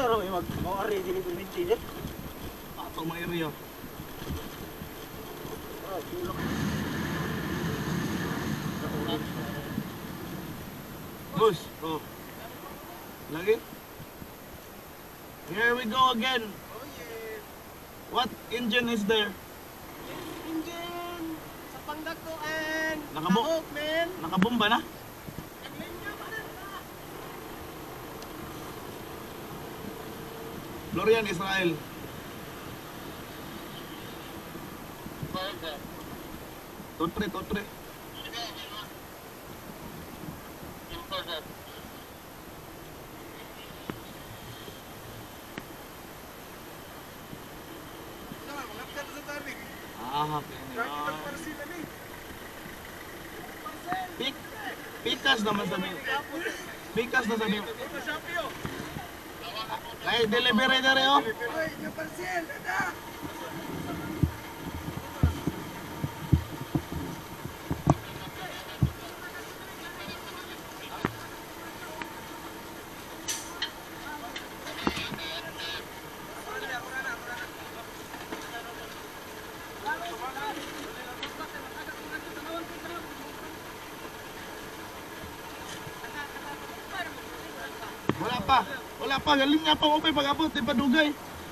raw mag-ari dili ko minti dit. Ato mga area. Bus, oh. Lagi. Here we go again. Oh yeah. What engine is there? Engine sa pangdakuan. Nakabuk. Kahok, man. Nakabomba na? Florian, Israel. Totre, totre. Ah, Pikas naman sabi. Pikas na sabi. Ay, delivery na rin oh. Wala pa, galing nga pa mo pa pag-abot, di pa dugay.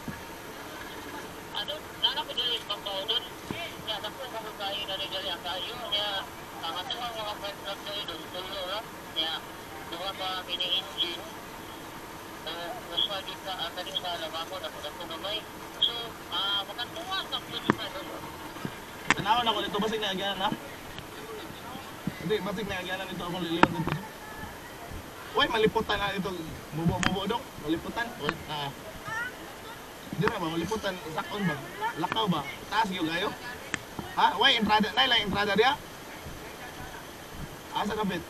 Ano, nana ko dali pang doon. Ya, naku ako kayo na rin dali kayo niya. Nakatawa mga friends lang kayo doon, tulo ra. Ya, duha pa mini-engine. Nasa dito ang dali sa labako na ako gamay. So, makatuwa sa puso doon. Tanawan ako dito, basig na agyanan ha? Hindi, basig na agyanan dito akong liliwan dito. Uy, maliputan na ito. Mubo dong, maliputan. Uy, hindi na ba, maliputan. Sakon ba? Lakaw ba? Taas yung gayo? Ha? Uy, entrada. Naila, entrada dia? Asa kapit?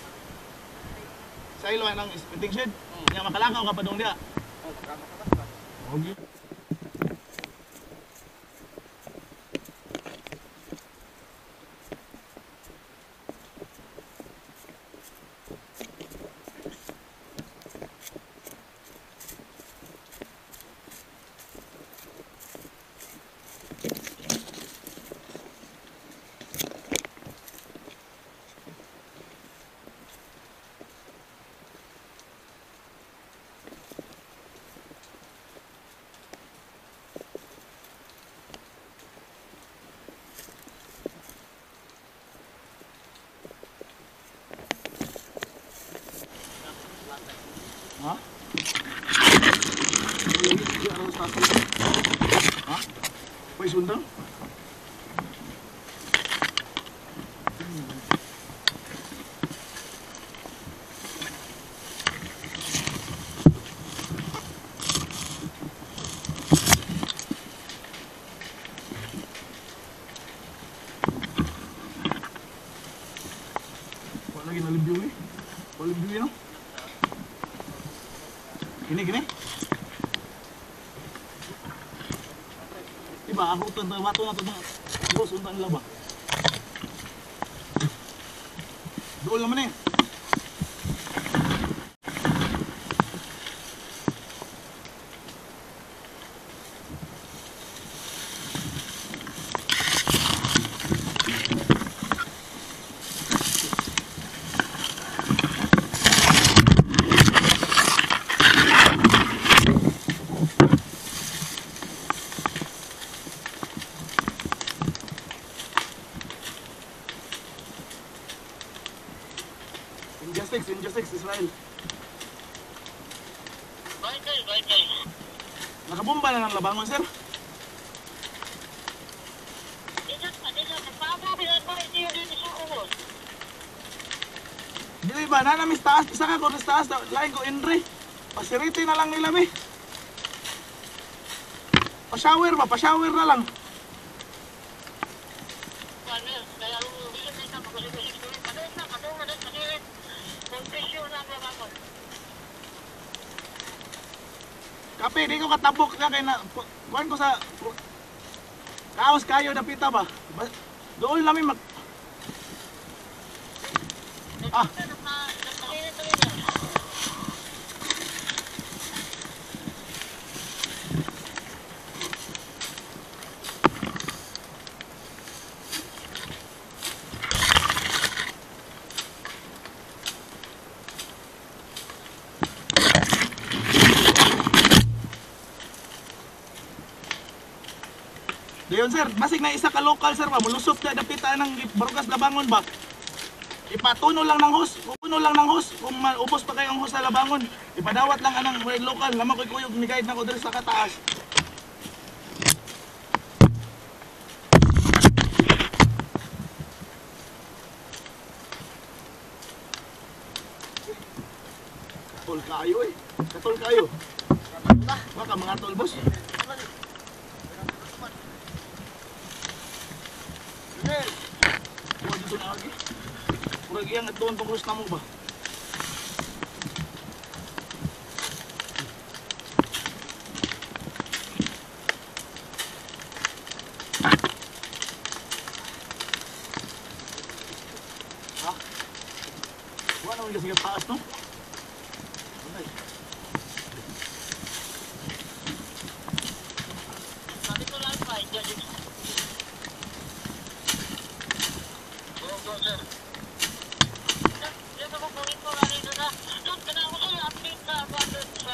Sa ilo ng spitting shed? Nga makalakaw ka pa dong dia? Okay. Ha? Ha? Pwede sundang? Wala lagi nalibyo eh. Wala libyo eh no? Gini. Diba, ako ito, wato na ito na bos, unta nila ba? Doon naman eh. Injustice, Israel. Baik. Nakabomba na ng labangon, sir. Dili ba, nanamis taas, isa ka ko taas, lain ko Henry. Pasiriti na lang nila, mi. Pa-shower na lang. Kape, di ko katabok na kay na kuan ko sa kaos kayo na pita ba? Doon namin mag Dayon sir, basig na isa ka local sir ba, mulusot na dapita ng Barugas Labangon ba? Ipatuno lang ng hose, puno lang ng hose, kung ubos pa kayo ang hose sa Labangon, ipadawat lang anang local, lamang ko'y kuyog, ni-guide na ko dito sa kataas. Katol kayo eh, katol kayo. Baka mga tol boss. Huwag dito na lagi. Kurang iyang at doon pang na mo ba? Ha? Huwag naman kasi yung taas no? Okay. Sabi ko lang pa, hindi. Go, sir. Dito ko kung ito na rin na. Doon ka na ako sa'yo, update na ako doon sa...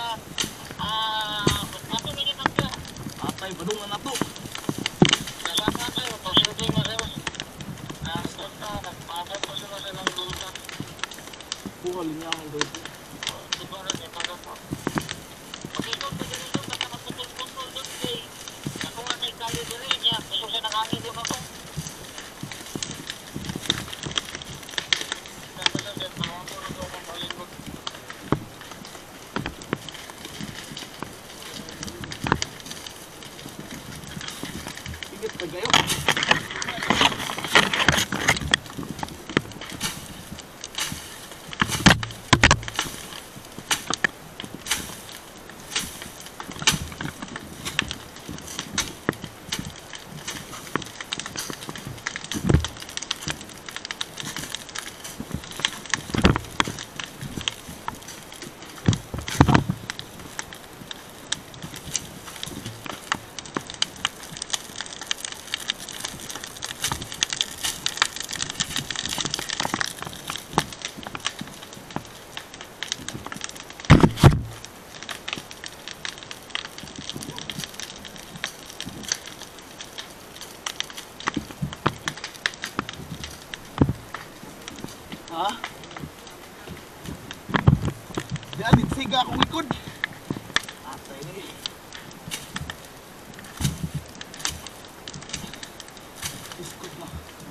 Ako minimum ka. Atay, badungan na to. Salamat sa'yo, pagsubi mo sa'yo. Punta, nagpapag ko sila sa lang luta. Buhal niya ang dito. Diba rin, ipaga po. Pag-ikot ko din ito, baka magputol-putol doon kay... Ako nga na ikali din rin niya. Gusto siya nakangin din ako. Higit ka kayo. Ha? Diyan, siga akong likod. Atay ni. Iskot na.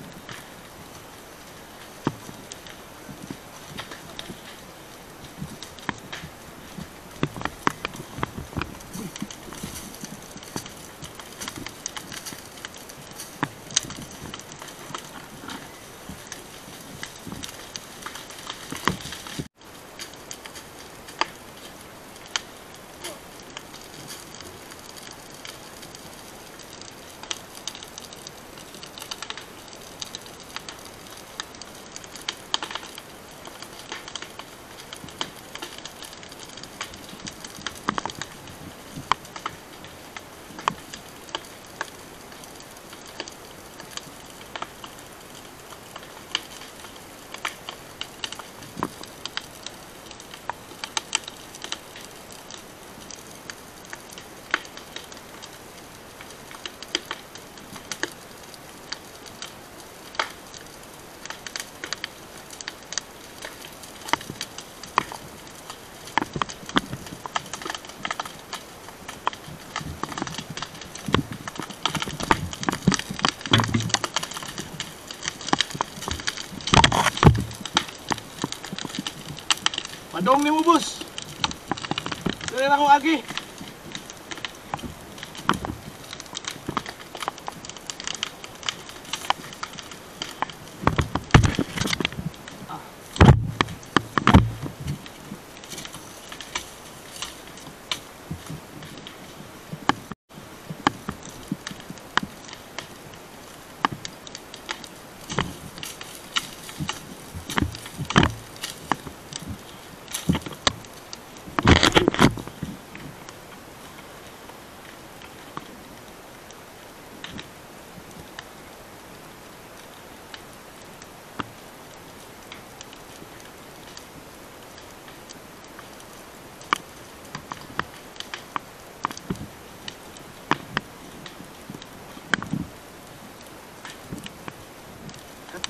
Padong ni mo, boss. Sila na ko agi.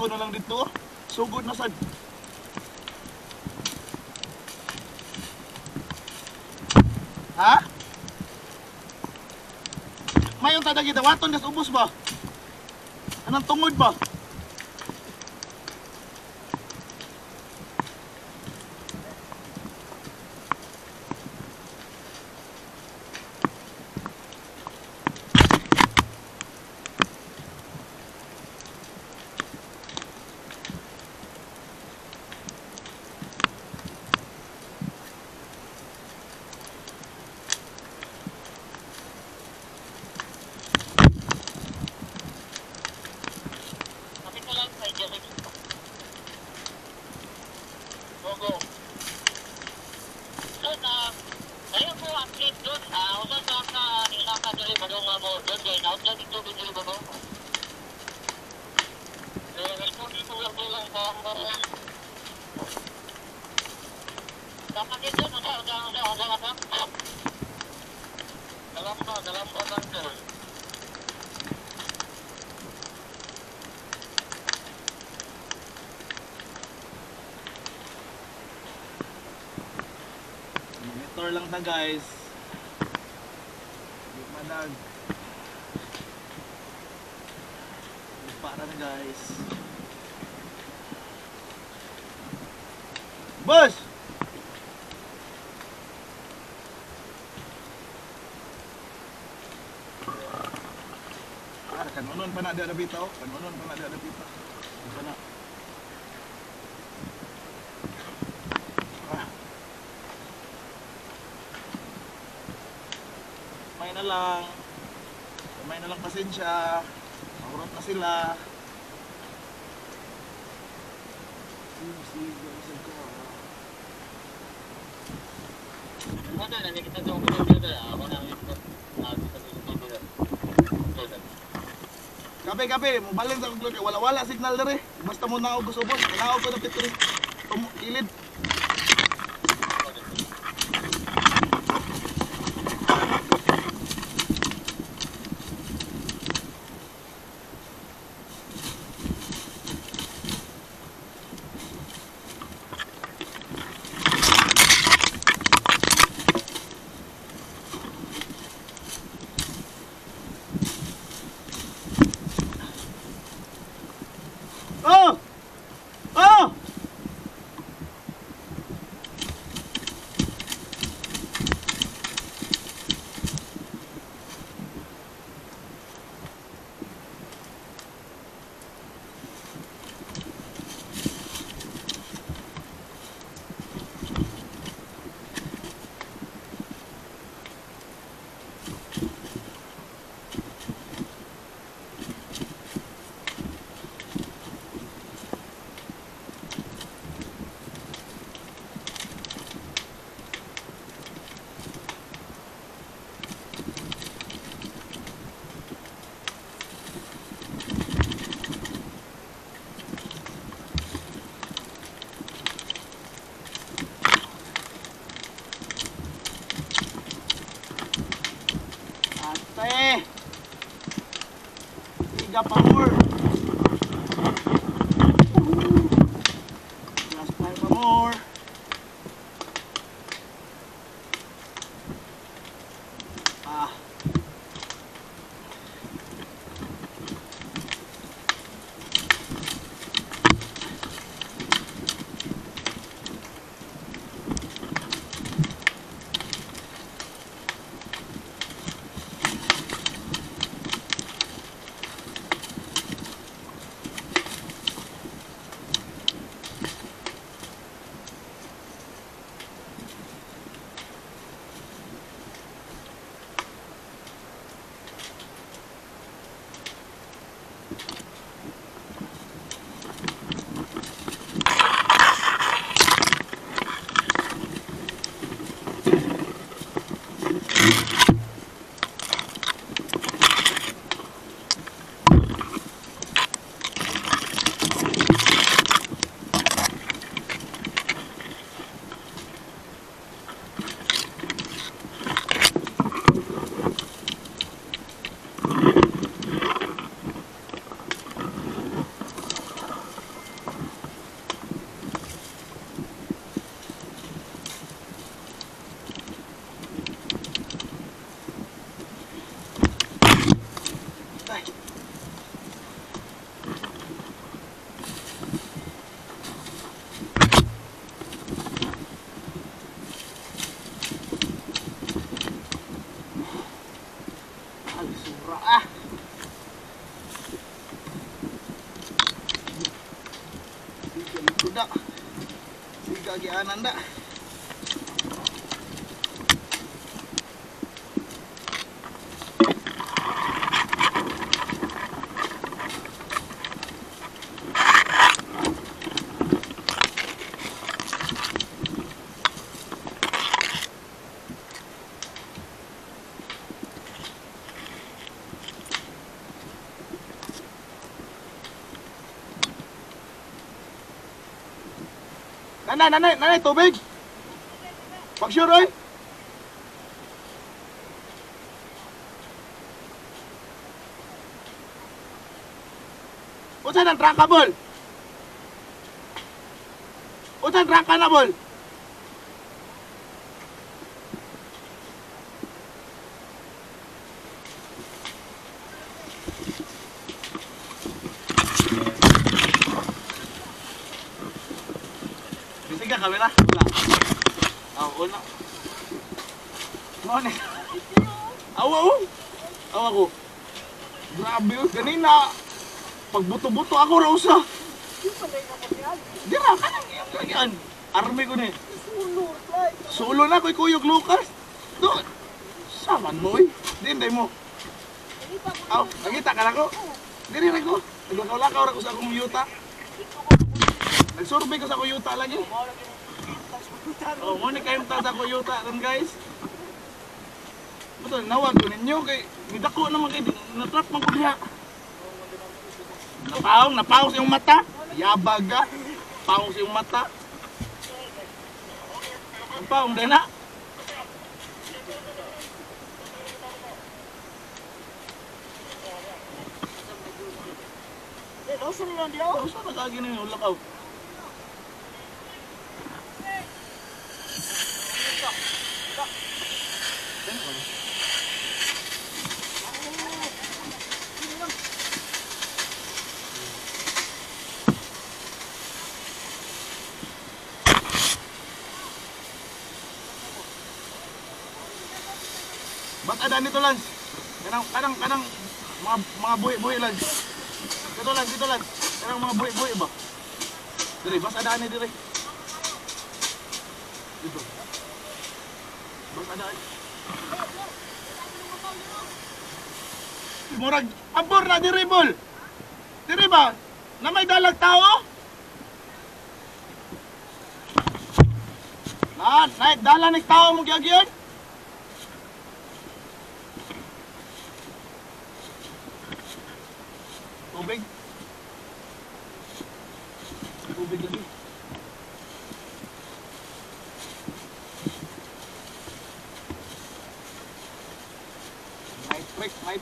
ko na lang dito. Sugod na sad. Ha? Mayong tadagi dawaton gas ubos ba? Anong tungod ba? Kapit mo lang kay Jerry. Go. So, kayo po athlete doon. Usan sa nilaka dali ba doon mo doon kay naut lang dito dili ba doon? Responsible ko lang sa dapat dito udah apa? Dalam orang doon. Monitor lang ta guys. Yung madag. Para na guys. Boss! Kanunon pa na di ada bitaw. Kanunon pa na di ada bitaw. Isa na. May na lang pasensya. Maurot na sila. Ano na kita doon ko dito ako na Kape, mubalin sa kaglo. Wala signal dere. Basta mo na ubos-ubos. Kailangan ko na pitri. Kilid. Oh! Oh! Tiga power. Plus 5 more. agianan da. Nanay, tubig! Pag-sure, oy! Unsa nang trackable? Unsa nang trackable? Bisig ka kamera? Wala. Una. Ano? Awa ko. Grabe yun. Ganina. Pagbuto-buto ako, Rosa. Dira, kanang iyong lagyan. Army ko ni. Sulo na ko'y Kuyog Lucas. Doon. Saman mo eh. Dinday mo. Aw, nagita ka na ko. Diri na ko. Naglakaw-lakaw ko sa akong yuta. Nagsurvey ko sa kuyuta lagi. Oh, mo ni kayong ta sa kuyuta ron guys. Betul, nawag ko ninyo kay gidako naman kay natrap man ko diha. Napaong sa iyong mata. Yabag ka. Paong sa iyong mata. Napaong din na. Dosa na lang diyo. Dosa na kagi na yung lakaw. Ba't ada nito Lance? Kanang mga buhi-buhi Lance. Dito Lance. Kanang mga buhi-buhi ba? Diri, bas ada ni diri. Dito. Bas ada. Murag abor na diri bol. Diri ba? Na may dalag tao? Naik dalan ning tao mo gyagyon? Tubig. Tubig lagi. Night.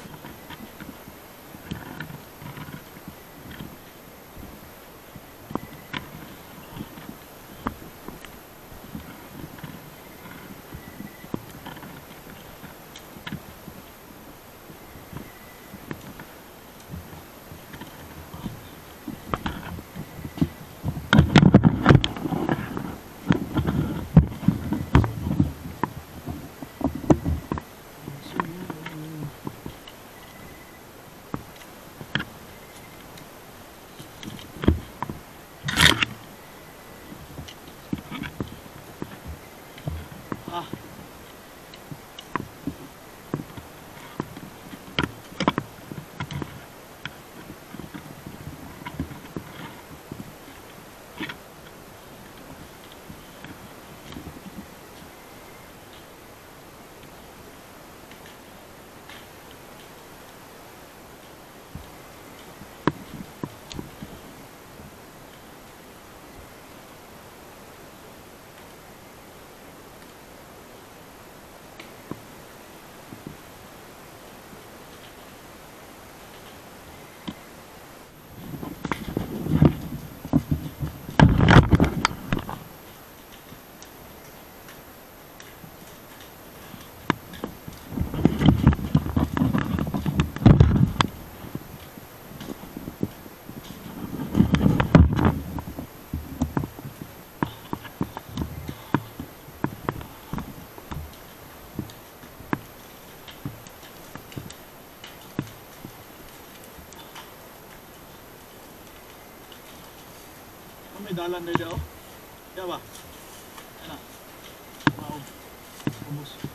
May dalan na daw. Diba ba? Ano? Wow. Ubus.